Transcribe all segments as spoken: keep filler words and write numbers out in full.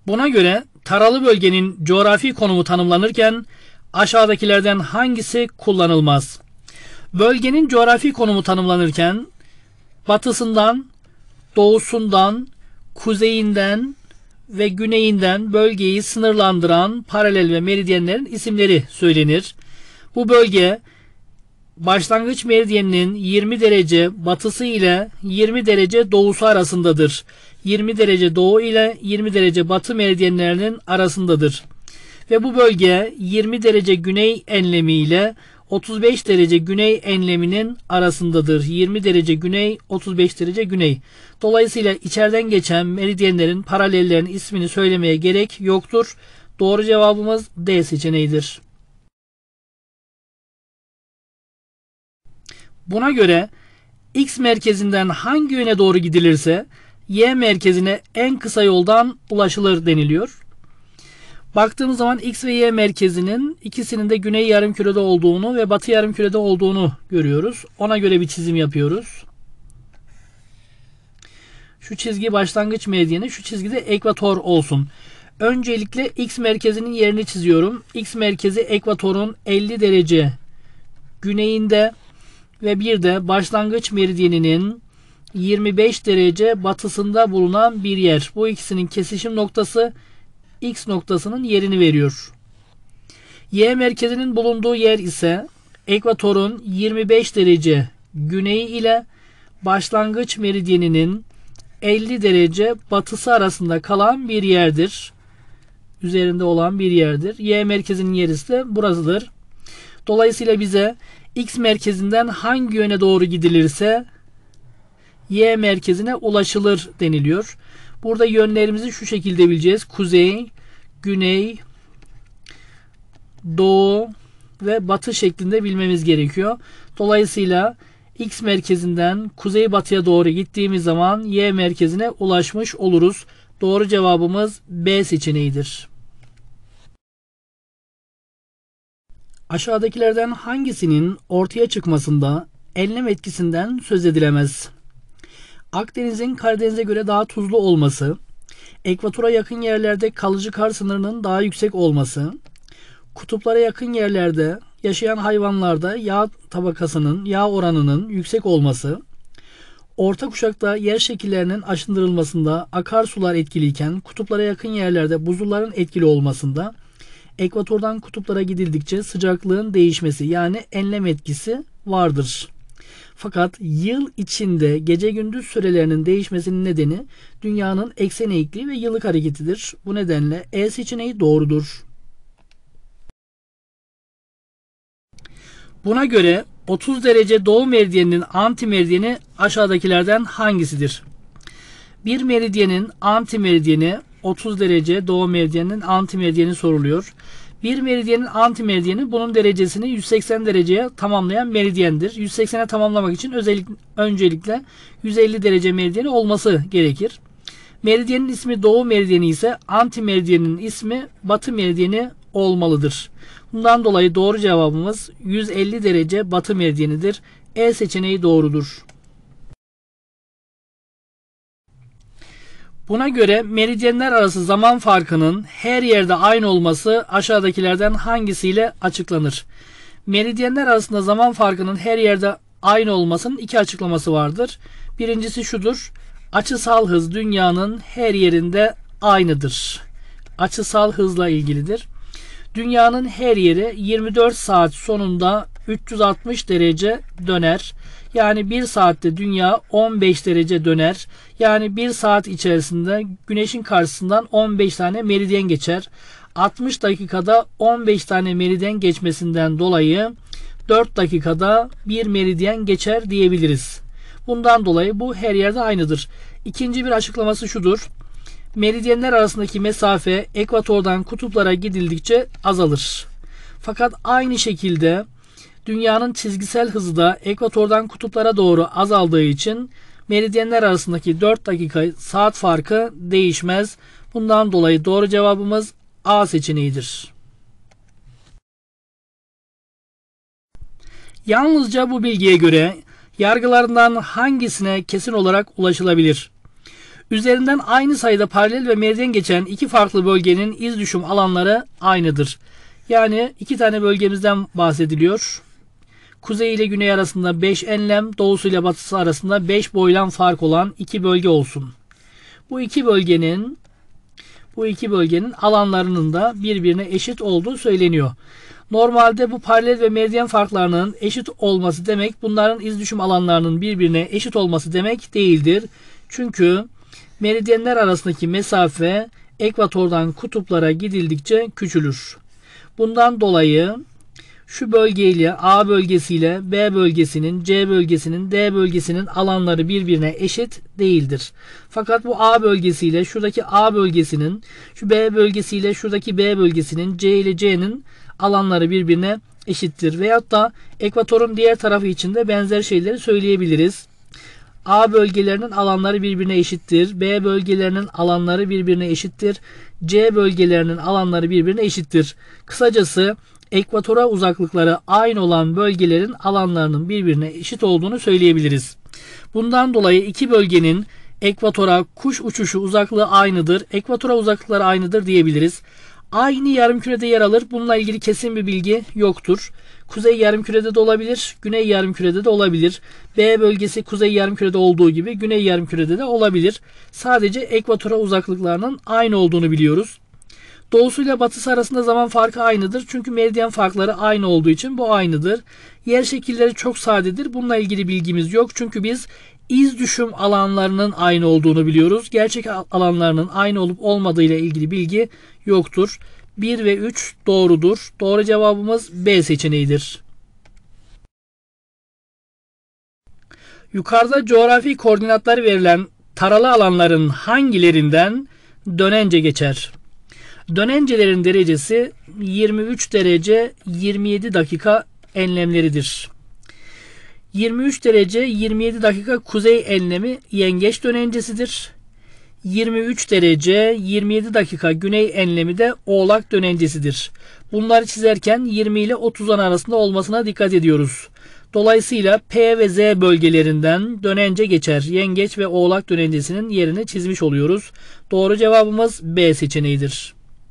Buna göre taralı bölgenin coğrafi konumu tanımlanırken aşağıdakilerden hangisi kullanılmaz? Bölgenin coğrafi konumu tanımlanırken batısından, doğusundan, kuzeyinden ve güneyinden bölgeyi sınırlandıran paralel ve meridyenlerin isimleri söylenir. Bu bölge başlangıç meridyeninin yirmi derece batısı ile yirmi derece doğusu arasındadır. yirmi derece doğu ile yirmi derece batı meridyenlerinin arasındadır. Ve bu bölge yirmi derece güney enlemi ile otuz beş derece güney enleminin arasındadır. yirmi derece güney, otuz beş derece güney. Dolayısıyla içeriden geçen meridyenlerin paralellerinin ismini söylemeye gerek yoktur. Doğru cevabımız D seçeneğidir. Buna göre X merkezinden hangi yöne doğru gidilirse Y merkezine en kısa yoldan ulaşılır deniliyor. Baktığımız zaman X ve Y merkezinin ikisinin de güney yarımkürede olduğunu ve batı yarımkürede olduğunu görüyoruz. Ona göre bir çizim yapıyoruz. Şu çizgi başlangıç meridyeni, şu çizgi de ekvator olsun. Öncelikle X merkezinin yerini çiziyorum. X merkezi ekvatorun elli derece güneyinde ve bir de başlangıç meridyeninin yirmi beş derece batısında bulunan bir yer. Bu ikisinin kesişim noktası X noktasının yerini veriyor. Y merkezinin bulunduğu yer ise ekvatorun yirmi beş derece güneyi ile başlangıç meridyeninin elli derece batısı arasında kalan bir yerdir. Üzerinde olan bir yerdir. Y merkezinin yeri ise burasıdır. Dolayısıyla bize X merkezinden hangi yöne doğru gidilirse Y merkezine ulaşılır deniliyor. Burada yönlerimizi şu şekilde bileceğiz. Kuzey, güney, doğu ve batı şeklinde bilmemiz gerekiyor. Dolayısıyla X merkezinden kuzey batıya doğru gittiğimiz zaman Y merkezine ulaşmış oluruz. Doğru cevabımız B seçeneğidir. Aşağıdakilerden hangisinin ortaya çıkmasında enlem etkisinden söz edilemez? Akdeniz'in Karadeniz'e göre daha tuzlu olması, ekvatora yakın yerlerde kalıcı kar sınırının daha yüksek olması, kutuplara yakın yerlerde yaşayan hayvanlarda yağ tabakasının, yağ oranının yüksek olması, orta kuşakta yer şekillerinin aşındırılmasında akarsular etkiliyken kutuplara yakın yerlerde buzulların etkili olmasında, ekvatordan kutuplara gidildikçe sıcaklığın değişmesi yani enlem etkisi vardır. Fakat yıl içinde gece gündüz sürelerinin değişmesinin nedeni dünyanın eksen eğikliği ve yıllık hareketidir. Bu nedenle E seçeneği doğrudur. Buna göre otuz derece doğu meridyeninin anti meridyeni aşağıdakilerden hangisidir? Bir meridyenin anti meridyeni otuz derece doğu meridyeninin anti meridyeni soruluyor. Bir meridyenin anti meridyeni bunun derecesini yüz seksen dereceye tamamlayan meridyendir. yüz seksene tamamlamak için özellikle, öncelikle yüz elli derece meridyeni olması gerekir. Meridyenin ismi doğu meridyeni ise anti meridyenin ismi batı meridyeni olmalıdır. Bundan dolayı doğru cevabımız yüz elli derece batı meridyenidir. E seçeneği doğrudur. Buna göre meridyenler arası zaman farkının her yerde aynı olması aşağıdakilerden hangisiyle açıklanır? Meridyenler arasında zaman farkının her yerde aynı olmasının iki açıklaması vardır. Birincisi şudur. Açısal hız dünyanın her yerinde aynıdır. Açısal hızla ilgilidir. Dünyanın her yeri yirmi dört saat sonunda üç yüz altmış derece döner. Yani bir saatte dünya on beş derece döner. Yani bir saat içerisinde güneşin karşısından on beş tane meridyen geçer. altmış dakikada on beş tane meridyen geçmesinden dolayı dört dakikada bir meridyen geçer diyebiliriz. Bundan dolayı bu her yerde aynıdır. İkinci bir açıklaması şudur. Meridyenler arasındaki mesafe ekvatordan kutuplara gidildikçe azalır. Fakat aynı şekilde dünyanın çizgisel hızı da ekvatordan kutuplara doğru azaldığı için meridyenler arasındaki dört dakika saat farkı değişmez. Bundan dolayı doğru cevabımız A seçeneğidir. Yalnızca bu bilgiye göre yargılarından hangisine kesin olarak ulaşılabilir? Üzerinden aynı sayıda paralel ve meridyen geçen iki farklı bölgenin iz düşüm alanları aynıdır. Yani iki tane bölgemizden bahsediliyor. Kuzey ile güney arasında beş enlem, doğusu ile batısı arasında beş boylam fark olan iki bölge olsun. Bu iki bölgenin bu iki bölgenin alanlarının da birbirine eşit olduğu söyleniyor. Normalde bu paralel ve meridyen farklarının eşit olması demek bunların iz düşüm alanlarının birbirine eşit olması demek değildir. Çünkü meridyenler arasındaki mesafe ekvatordan kutuplara gidildikçe küçülür. Bundan dolayı şu bölgeyle A bölgesiyle B bölgesinin, C bölgesinin, D bölgesinin alanları birbirine eşit değildir. Fakat bu A bölgesiyle şuradaki A bölgesinin, şu B bölgesiyle şuradaki B bölgesinin, C ile C'nin alanları birbirine eşittir. Veyahut da ekvatorun diğer tarafı için de benzer şeyleri söyleyebiliriz. A bölgelerinin alanları birbirine eşittir. B bölgelerinin alanları birbirine eşittir. C bölgelerinin alanları birbirine eşittir. Kısacası ekvatora uzaklıkları aynı olan bölgelerin alanlarının birbirine eşit olduğunu söyleyebiliriz. Bundan dolayı iki bölgenin ekvatora kuş uçuşu uzaklığı aynıdır. Ekvatora uzaklıkları aynıdır diyebiliriz. Aynı yarımkürede yer alır. Bununla ilgili kesin bir bilgi yoktur. Kuzey yarımkürede de olabilir, güney yarımkürede de olabilir. B bölgesi kuzey yarımkürede olduğu gibi güney yarımkürede de olabilir. Sadece ekvatora uzaklıklarının aynı olduğunu biliyoruz. Doğusu ile batısı arasında zaman farkı aynıdır. Çünkü meridyen farkları aynı olduğu için bu aynıdır. Yer şekilleri çok sadedir. Bununla ilgili bilgimiz yok. Çünkü biz iz düşüm alanlarının aynı olduğunu biliyoruz. Gerçek alanlarının aynı olup olmadığı ile ilgili bilgi yoktur. bir ve üç doğrudur. Doğru cevabımız B seçeneğidir. Yukarıda coğrafi koordinatları verilen taralı alanların hangilerinden dönence geçer? Dönencelerin derecesi yirmi üç derece yirmi yedi dakika enlemleridir. yirmi üç derece yirmi yedi dakika kuzey enlemi yengeç dönencesidir. yirmi üç derece yirmi yedi dakika güney enlemi de oğlak dönencesidir. Bunları çizerken yirmi ile otuzun arasında olmasına dikkat ediyoruz. Dolayısıyla P ve Z bölgelerinden dönence geçer. Yengeç ve oğlak dönencesinin yerini çizmiş oluyoruz. Doğru cevabımız B seçeneğidir.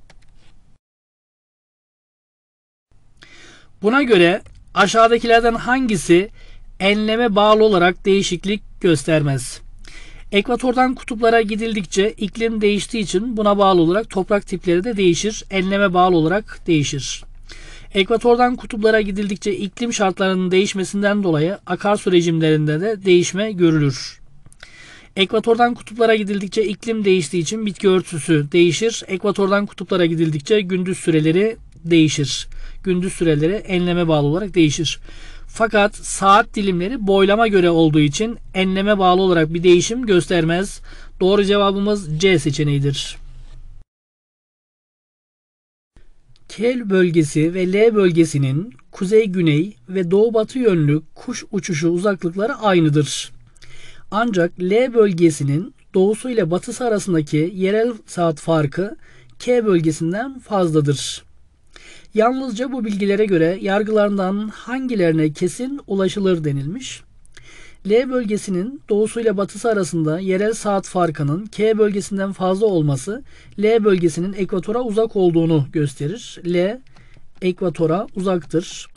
Buna göre aşağıdakilerden hangisi enleme bağlı olarak değişiklik göstermez? Ekvatordan kutuplara gidildikçe iklim değiştiği için buna bağlı olarak toprak tipleri de değişir. Enleme bağlı olarak değişir. Ekvatordan kutuplara gidildikçe iklim şartlarının değişmesinden dolayı akarsu rejimlerinde de değişme görülür. Ekvatordan kutuplara gidildikçe iklim değiştiği için bitki örtüsü değişir. Ekvatordan kutuplara gidildikçe gündüz süreleri değişir. Gündüz süreleri enleme bağlı olarak değişir. Fakat saat dilimleri boylama göre olduğu için enleme bağlı olarak bir değişim göstermez. Doğru cevabımız C seçeneğidir. K bölgesi ve L bölgesinin kuzey-güney ve doğu-batı yönlü kuş uçuşu uzaklıkları aynıdır. Ancak L bölgesinin doğusu ile batısı arasındaki yerel saat farkı K bölgesinden fazladır. Yalnızca bu bilgilere göre yargılarından hangilerine kesin ulaşılır denilmiş. L bölgesinin doğusu ile batısı arasında yerel saat farkının K bölgesinden fazla olması L bölgesinin ekvatora uzak olduğunu gösterir. L ekvatora uzaktır.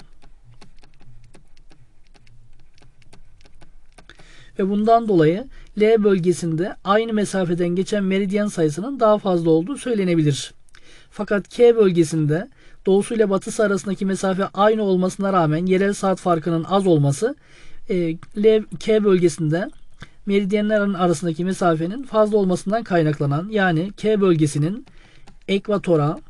Ve bundan dolayı L bölgesinde aynı mesafeden geçen meridyen sayısının daha fazla olduğu söylenebilir. Fakat K bölgesinde doğusu ile batısı arasındaki mesafe aynı olmasına rağmen yerel saat farkının az olması e, L K bölgesinde meridyenlerin arasındaki mesafenin fazla olmasından kaynaklanan, yani K bölgesinin ekvatora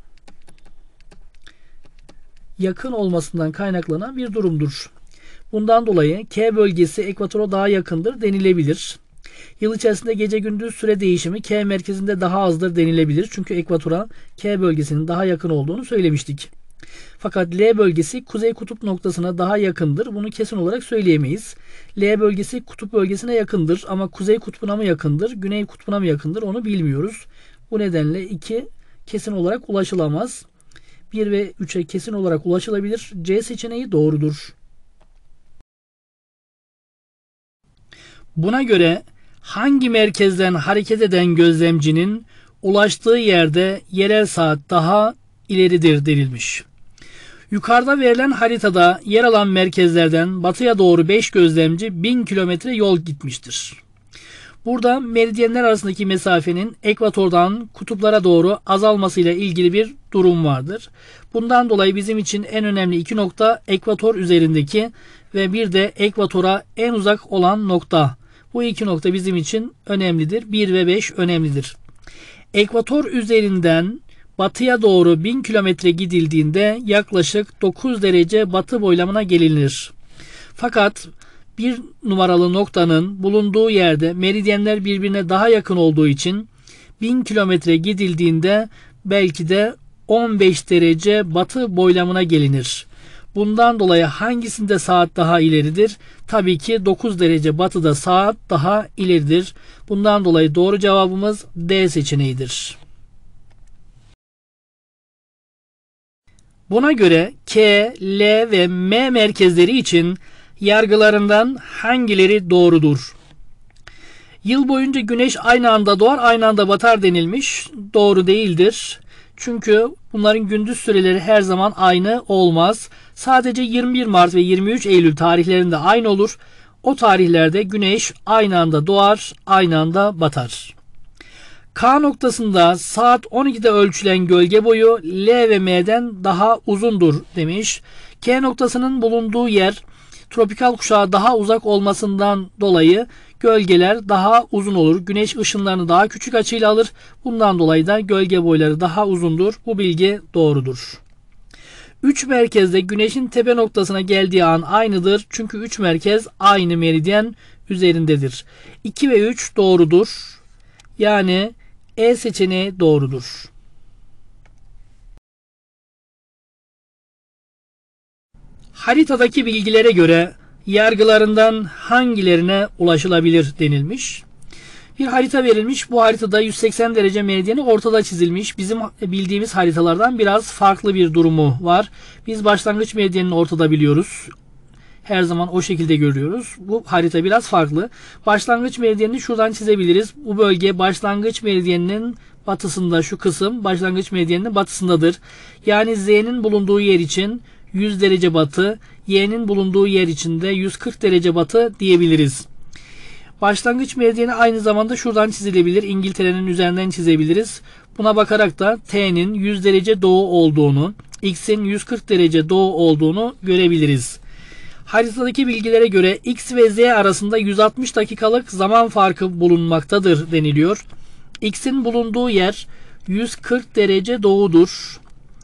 yakın olmasından kaynaklanan bir durumdur. Bundan dolayı K bölgesi ekvatora daha yakındır denilebilir. Yıl içerisinde gece gündüz süre değişimi K merkezinde daha azdır denilebilir. Çünkü ekvatora K bölgesinin daha yakın olduğunu söylemiştik. Fakat L bölgesi kuzey kutup noktasına daha yakındır. Bunu kesin olarak söyleyemeyiz. L bölgesi kutup bölgesine yakındır ama kuzey kutbuna mı yakındır, güney kutbuna mı yakındır onu bilmiyoruz. Bu nedenle iki kesin olarak ulaşılamaz. bir ve üçe kesin olarak ulaşılabilir. C seçeneği doğrudur. Buna göre Hangi merkezden hareket eden gözlemcinin ulaştığı yerde yerel saat daha ileridir denilmiş. Yukarıda verilen haritada yer alan merkezlerden batıya doğru beş gözlemci bin kilometre yol gitmiştir. Burada meridyenler arasındaki mesafenin ekvatordan kutuplara doğru azalmasıyla ilgili bir durum vardır. Bundan dolayı bizim için en önemli iki nokta ekvator üzerindeki ve bir de ekvatora en uzak olan nokta. Bu iki nokta bizim için önemlidir. bir ve beş önemlidir. Ekvator üzerinden batıya doğru bin kilometre gidildiğinde yaklaşık dokuz derece batı boylamına gelinir. Fakat bir numaralı noktanın bulunduğu yerde meridyenler birbirine daha yakın olduğu için bin kilometre gidildiğinde belki de on beş derece batı boylamına gelinir. Bundan dolayı hangisinde saat daha ileridir? Tabii ki dokuz derece batıda saat daha ileridir. Bundan dolayı doğru cevabımız D seçeneğidir. Buna göre K, L ve M merkezleri için yargılarından hangileri doğrudur? Yıl boyunca güneş aynı anda doğar, aynı anda batar denilmiş. Doğru değildir. Çünkü bunların gündüz süreleri her zaman aynı olmaz. Sadece yirmi bir Mart ve yirmi üç Eylül tarihlerinde aynı olur. O tarihlerde güneş aynı anda doğar, aynı anda batar. K noktasında saat on ikide ölçülen gölge boyu L ve M'den daha uzundur demiş. K noktasının bulunduğu yer tropikal kuşağa daha uzak olmasından dolayı gölgeler daha uzun olur. Güneş ışınlarını daha küçük açıyla alır. Bundan dolayı da gölge boyları daha uzundur. Bu bilgi doğrudur. üç merkezde güneşin tepe noktasına geldiği an aynıdır. Çünkü üç merkez aynı meridyen üzerindedir. iki ve üç doğrudur. Yani E seçeneği doğrudur. Haritadaki bilgilere göre yargılarından hangilerine ulaşılabilir denilmiş. Bir harita verilmiş. Bu haritada yüz seksen derece meridyeni ortada çizilmiş. Bizim bildiğimiz haritalardan biraz farklı bir durumu var. Biz başlangıç meridyenini ortada biliyoruz. Her zaman o şekilde görüyoruz. Bu harita biraz farklı. Başlangıç meridyenini şuradan çizebiliriz. Bu bölge başlangıç meridyeninin batısında, şu kısım başlangıç meridyeninin batısındadır. Yani Z'nin bulunduğu yer için yüz derece batı, Y'nin bulunduğu yer için de yüz kırk derece batı diyebiliriz. Başlangıç meridyeni aynı zamanda şuradan çizilebilir. İngiltere'nin üzerinden çizebiliriz. Buna bakarak da T'nin yüz derece doğu olduğunu, X'in yüz kırk derece doğu olduğunu görebiliriz. Haritadaki bilgilere göre X ve Z arasında yüz altmış dakikalık zaman farkı bulunmaktadır deniliyor. X'in bulunduğu yer yüz kırk derece doğudur.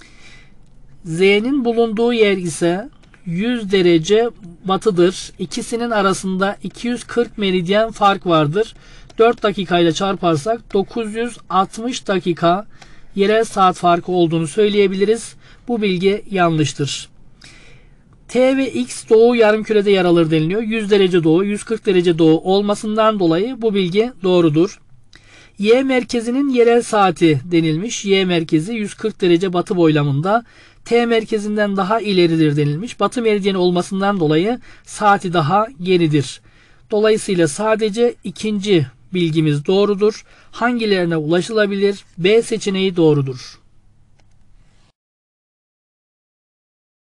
Z'nin bulunduğu yer ise yüz derece batıdır. İkisinin arasında iki yüz kırk meridyen fark vardır. dört dakikayla çarparsak dokuz yüz altmış dakika yerel saat farkı olduğunu söyleyebiliriz. Bu bilgi yanlıştır. T ve X doğu yarımkürede yer alır deniliyor. yüz derece doğu, yüz kırk derece doğu olmasından dolayı bu bilgi doğrudur. Y merkezinin yerel saati denilmiş. Y merkezi yüz kırk derece batı boylamında. T merkezinden daha ileridir denilmiş. Batı meridyeni olmasından dolayı saati daha geridir. Dolayısıyla sadece ikinci bilgimiz doğrudur. Hangilerine ulaşılabilir? B seçeneği doğrudur.